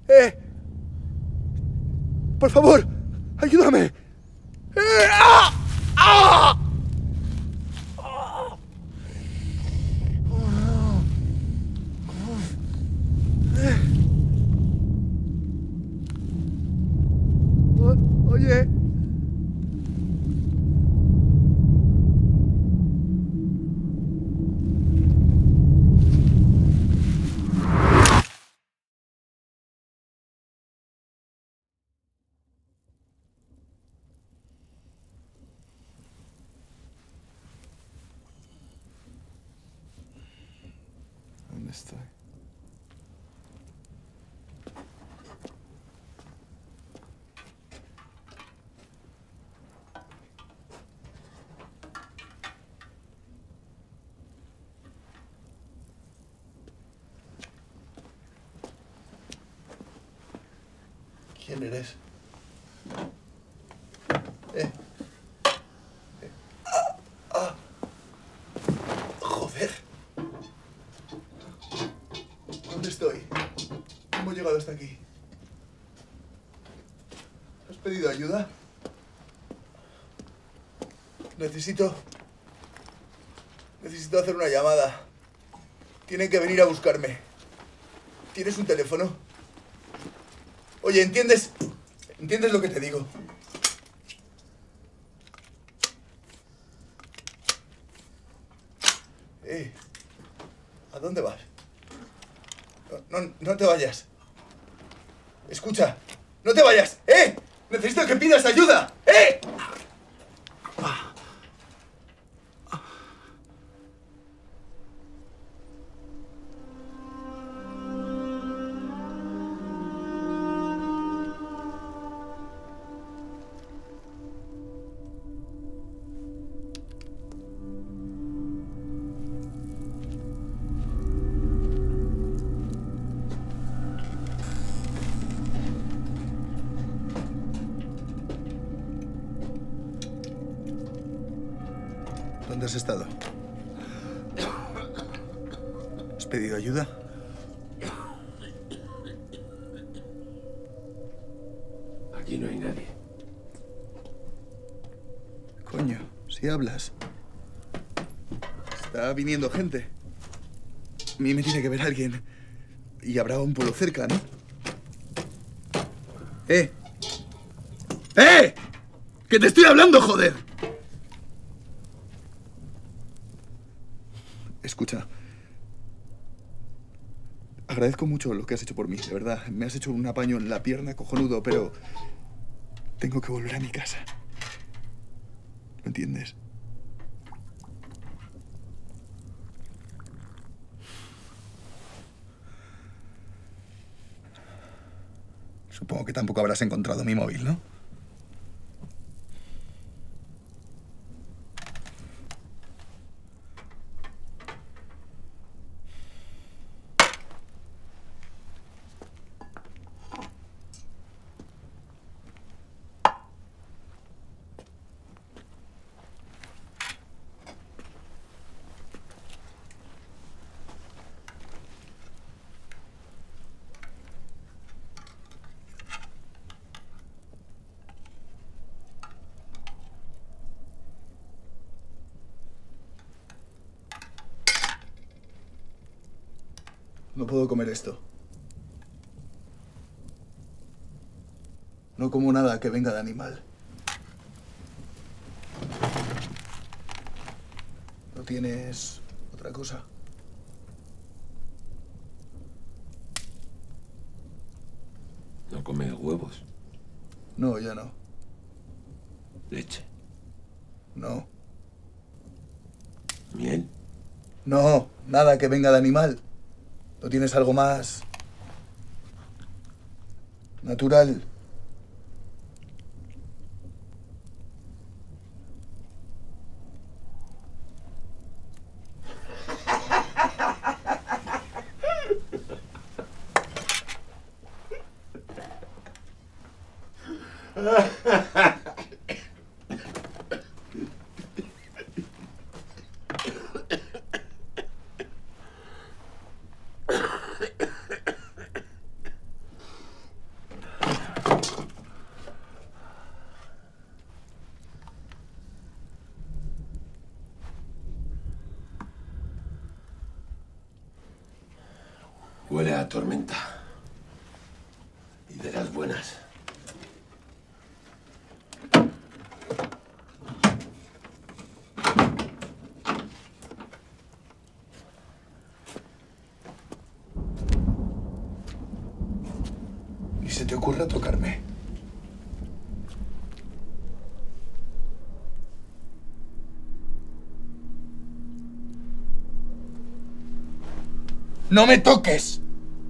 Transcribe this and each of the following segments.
Por favor, ayúdame. ¡Ah! ¡Ah! Oye. ¿Dónde estoy? ¿Quién eres? Joder. ¿Dónde estoy? ¿Cómo he llegado hasta aquí? ¿Has pedido ayuda? Necesito hacer una llamada. Tienen que venir a buscarme. ¿Tienes un teléfono? Oye, ¿entiendes? ¿Entiendes lo que te digo? ¿A dónde vas? No te vayas. Escucha, no te vayas. Necesito que pidas ayuda. ¿Dónde has estado? ¿Has pedido ayuda? Aquí no hay nadie. Coño, si hablas. Está viniendo gente. A mí me tiene que ver alguien. Y habrá un pueblo cerca, ¿no? ¡Eh! ¡Que te estoy hablando, joder! Escucha. Agradezco mucho lo que has hecho por mí, de verdad. Me has hecho un apaño en la pierna cojonudo, pero tengo que volver a mi casa. ¿Lo entiendes? Supongo que tampoco habrás encontrado mi móvil, ¿no? No puedo comer esto. No como nada que venga de animal. ¿No tienes otra cosa? ¿No comes huevos? No, ya no. ¿Leche? No. ¿Miel? No, nada que venga de animal. ¿No tienes algo más natural? Huele a tormenta. Y de las buenas. Ni se te ocurra tocarme. ¡No me toques!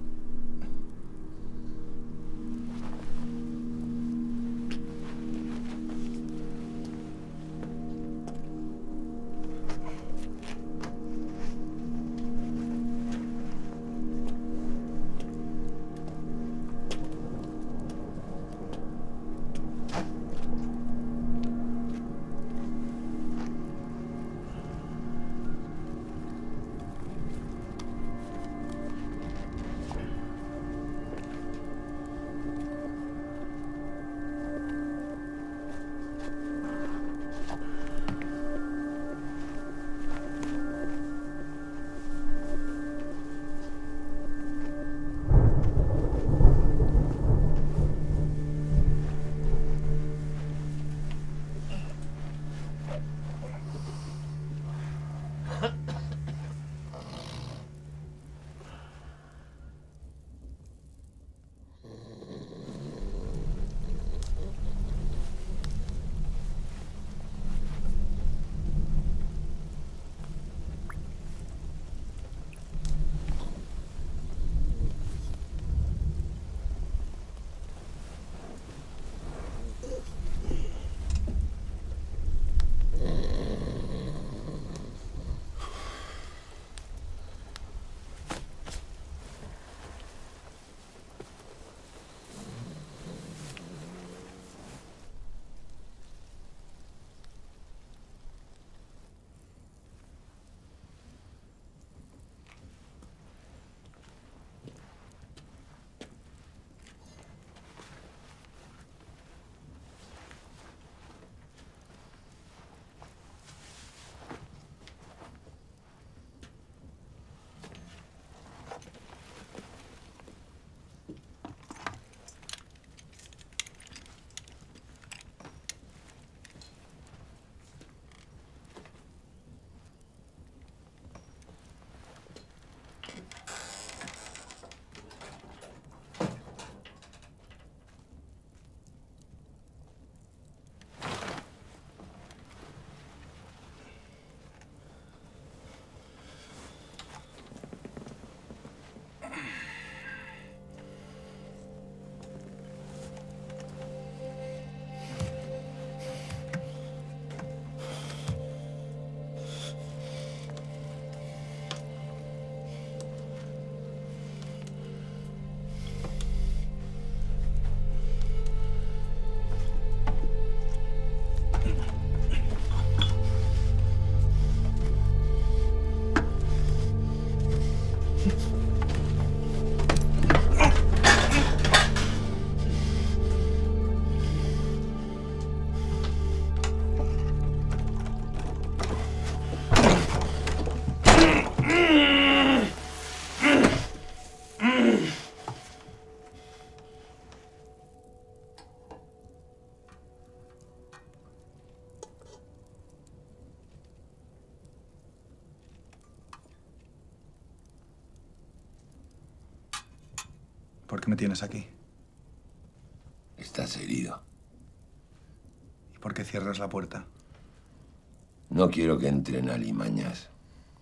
¿Por qué me tienes aquí? Estás herido. ¿Y por qué cierras la puerta? No quiero que entren alimañas.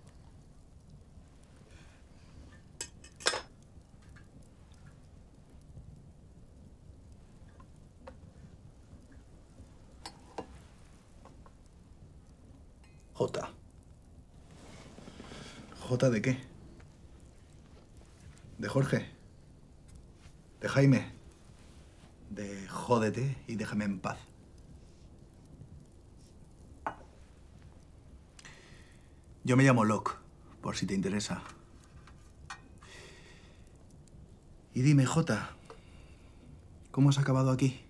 Jota. ¿Jota de qué? ¿De Jorge? ¿De Jaime? De jódete y déjame en paz. Yo me llamo Locke, por si te interesa. Y dime, Jota, ¿cómo has acabado aquí?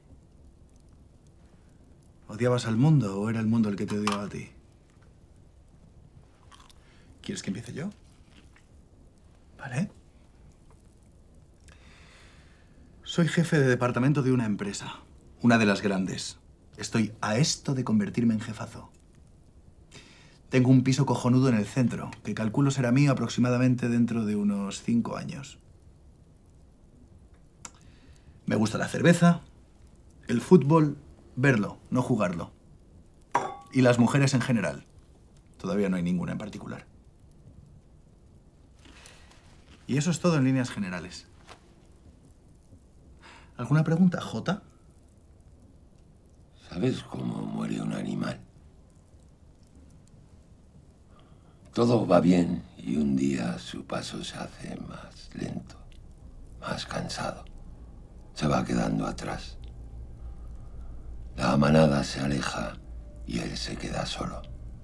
¿Odiabas al mundo o era el mundo el que te odiaba a ti? ¿Quieres que empiece yo? ¿Vale? Soy jefe de departamento de una empresa, una de las grandes. Estoy a esto de convertirme en jefazo. Tengo un piso cojonudo en el centro, que calculo será mío aproximadamente dentro de unos 5 años. Me gusta la cerveza, el fútbol, verlo, no jugarlo. Y las mujeres en general. Todavía no hay ninguna en particular. Y eso es todo en líneas generales. ¿Alguna pregunta, Jota? ¿Sabes cómo muere un animal? Todo va bien y un día su paso se hace más lento, más cansado. Se va quedando atrás. La manada se aleja y él se queda solo.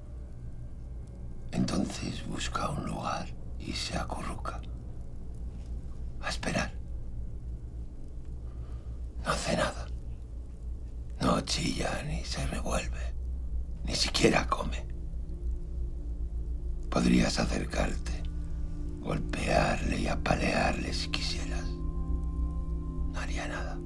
Entonces busca un lugar y se acurruca. A esperar. No hace nada. No chilla ni se revuelve. Ni siquiera come. Podrías acercarte, golpearle y apalearle si quisieras. No haría nada.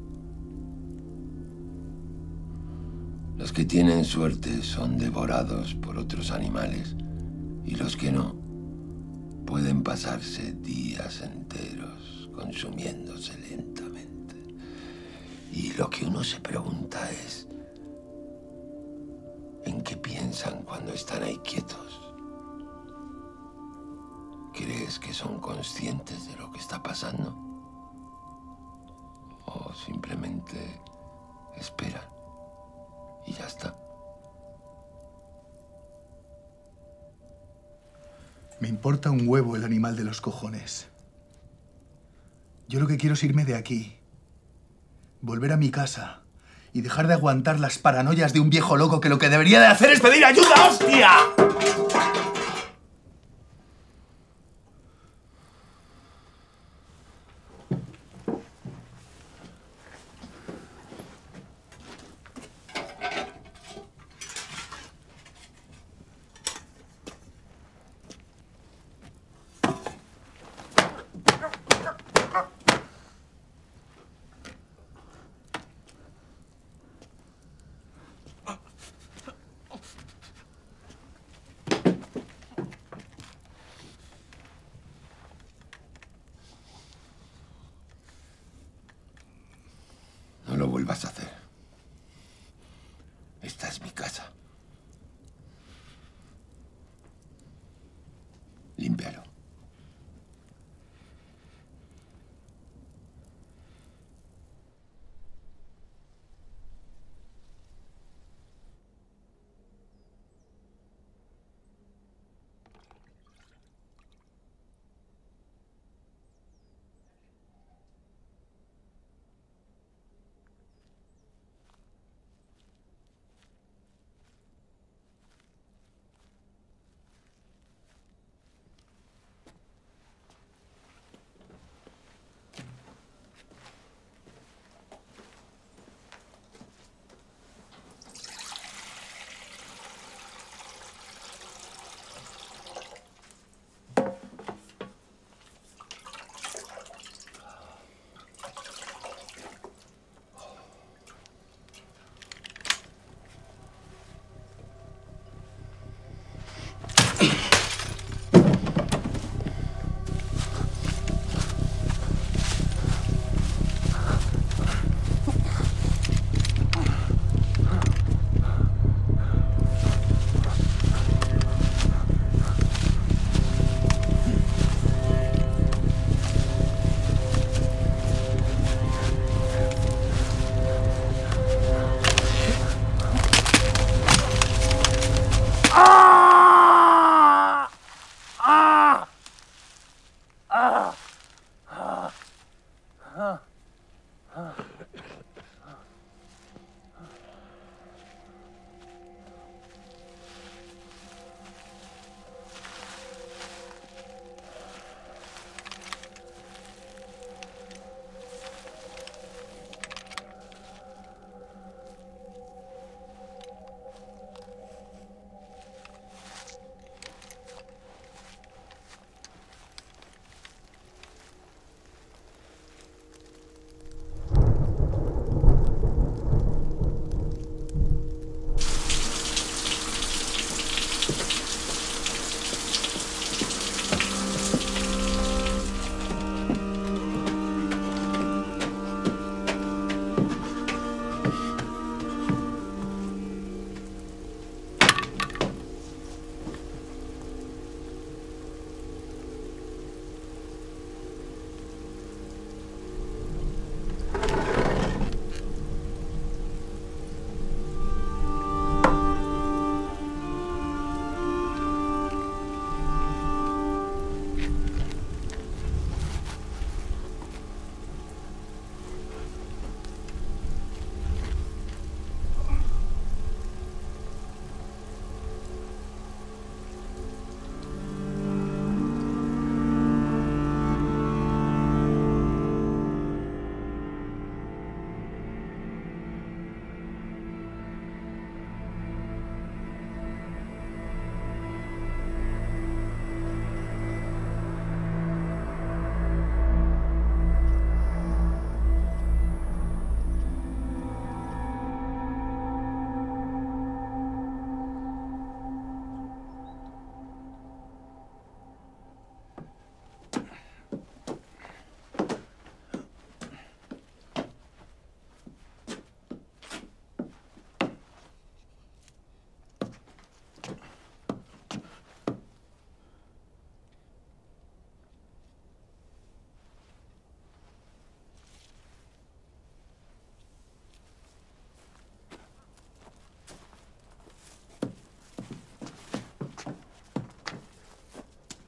Los que tienen suerte son devorados por otros animales y los que no pueden pasarse días enteros consumiéndose lentamente. Y lo que uno se pregunta es ¿en qué piensan cuando están ahí quietos? ¿Crees que son conscientes de lo que está pasando? ¿O simplemente esperan y ya está? Me importa un huevo el animal de los cojones. Yo lo que quiero es irme de aquí, volver a mi casa y dejar de aguantar las paranoias de un viejo loco que lo que debería de hacer es pedir ayuda, ¡hostia! No lo vuelvas a hacer. Esta es mi casa. Límpialo.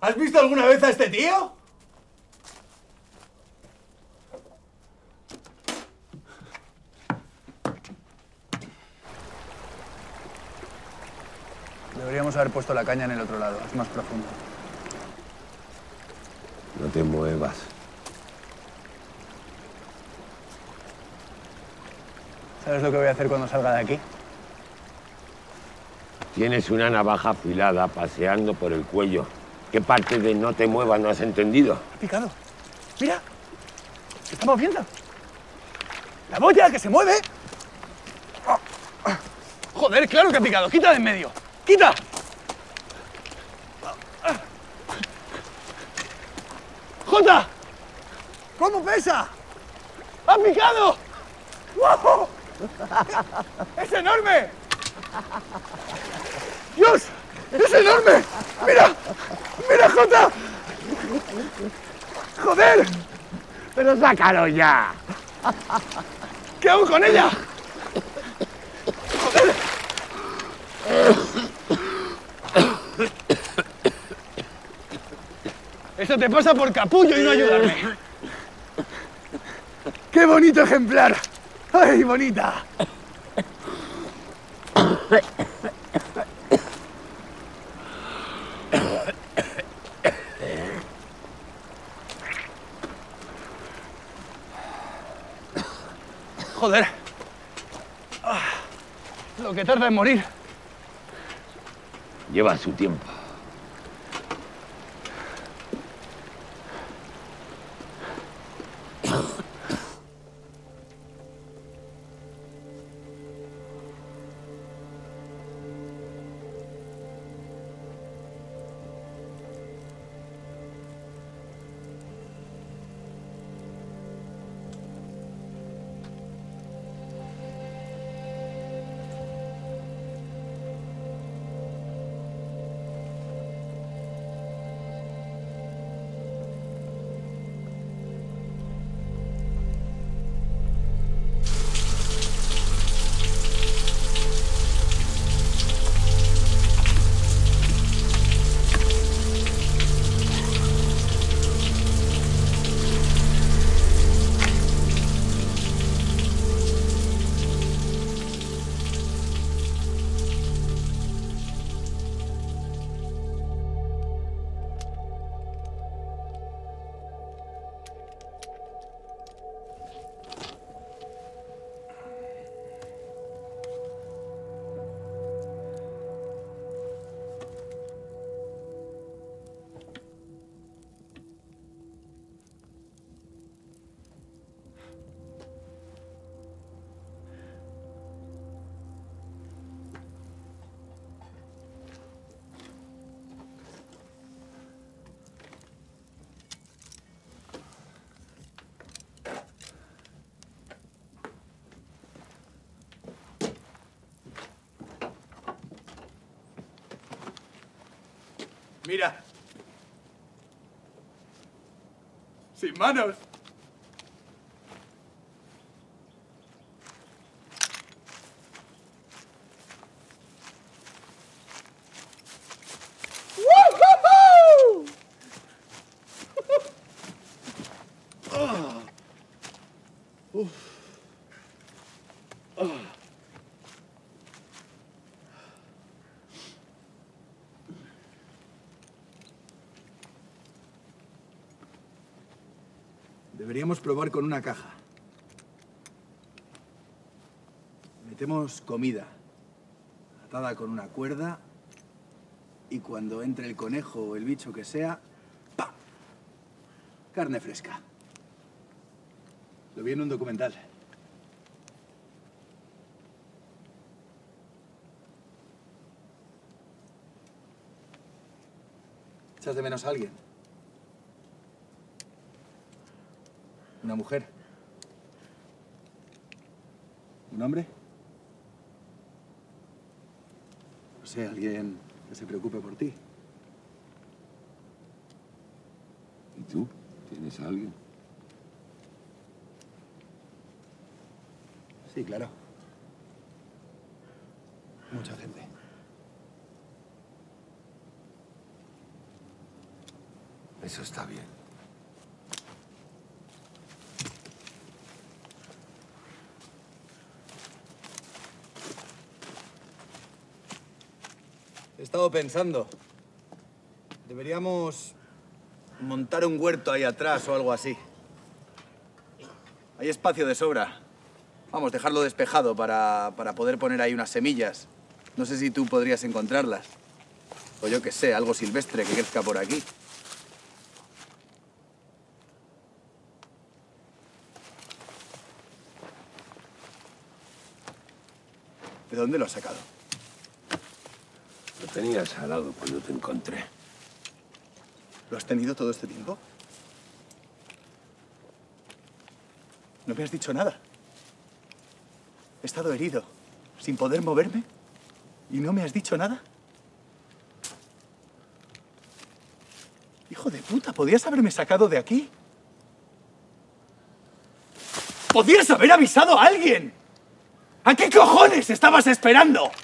¿Has visto alguna vez a este tío? Deberíamos haber puesto la caña en el otro lado, es más profundo. No te muevas. ¿Sabes lo que voy a hacer cuando salga de aquí? Tienes una navaja afilada paseando por el cuello. ¿Qué parte de no te muevas no has entendido? Ha picado. Mira. Se está moviendo. La boya que se mueve. Joder, claro que ha picado. Quita de en medio. ¡Quita! ¡Jota! ¿Cómo pesa? ¡Ha picado! ¡Wow! ¡Es enorme! ¡Dios! ¡Es enorme! ¡Mira! ¡Mira, Jota! ¡Joder! ¡Pero sácalo ya! ¿Qué hago con ella? ¡Joder! Eso te pasa por capullo y no ayudarme. ¡Qué bonito ejemplar! ¡Ay, bonita! Joder. Lo que tarda en morir. Lleva su tiempo. Mira. Sin manos. ¡Woohoo! Deberíamos probar con una caja. Metemos comida, atada con una cuerda, y cuando entre el conejo o el bicho que sea, ¡pam! Carne fresca. Lo vi en un documental. ¿Echas de menos a alguien? ¿Una mujer? ¿Un hombre? No sé, alguien que se preocupe por ti. ¿Y tú? ¿Tienes a alguien? Sí, claro. Mucha gente. Eso está bien. He estado pensando. Deberíamos montar un huerto ahí atrás o algo así. Hay espacio de sobra. Vamos, dejarlo despejado para poder poner ahí unas semillas. No sé si tú podrías encontrarlas. O yo qué sé, algo silvestre que crezca por aquí. ¿De dónde lo has sacado? Lo tenías al lado cuando te encontré. ¿Lo has tenido todo este tiempo? No me has dicho nada. He estado herido, sin poder moverme, y no me has dicho nada. Hijo de puta, ¿podías haberme sacado de aquí? ¡Podías haber avisado a alguien! ¿A qué cojones estabas esperando?